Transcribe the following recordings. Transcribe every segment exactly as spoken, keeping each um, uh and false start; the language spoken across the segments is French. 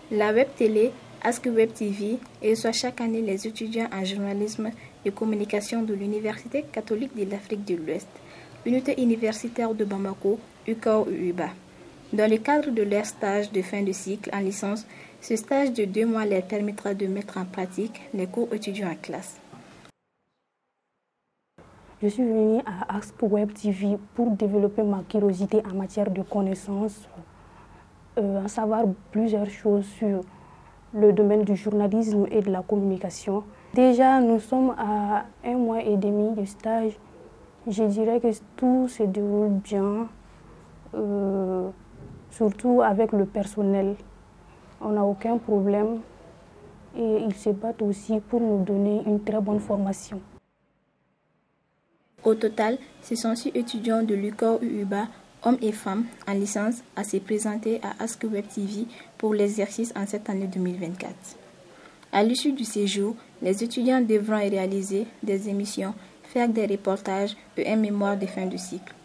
La web télé Ask Web T V reçoit chaque année les étudiants en journalisme et communication de l'Université catholique de l'Afrique de l'Ouest, unité universitaire de Bamako, U C A O U B A. Dans le cadre de leur stage de fin de cycle en licence, ce stage de deux mois leur permettra de mettre en pratique les cours étudiants en classe. Je suis venue à Ask Web T V pour développer ma curiosité en matière de connaissances, euh, en savoir plusieurs choses sur le domaine du journalisme et de la communication. Déjà, nous sommes à un mois et demi de stage. Je dirais que tout se déroule bien, euh, surtout avec le personnel. On n'a aucun problème et ils se battent aussi pour nous donner une très bonne formation. Au total, ce sont six étudiants de l'U C A O U B A, hommes et femmes, en licence, à se présenter à Ask Web T V pour l'exercice en cette année deux mille vingt-quatre. À l'issue du séjour, les étudiants devront réaliser des émissions, faire des reportages et un mémoire de fin de cycle.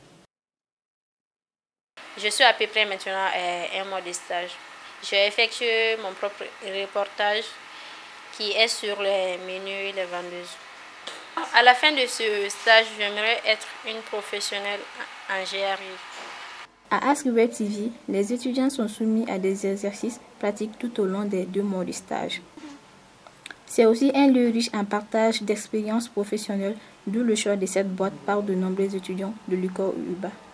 Je suis à peu près maintenant à un mois de stage. J'ai effectué mon propre reportage qui est sur les menus et les vendeuses. À la fin de ce stage, j'aimerais être une professionnelle en G R I. À Ask Web T V, les étudiants sont soumis à des exercices pratiques tout au long des deux mois de stage. C'est aussi un lieu riche en partage d'expériences professionnelles, d'où le choix de cette boîte par de nombreux étudiants de l'U C A O U B A.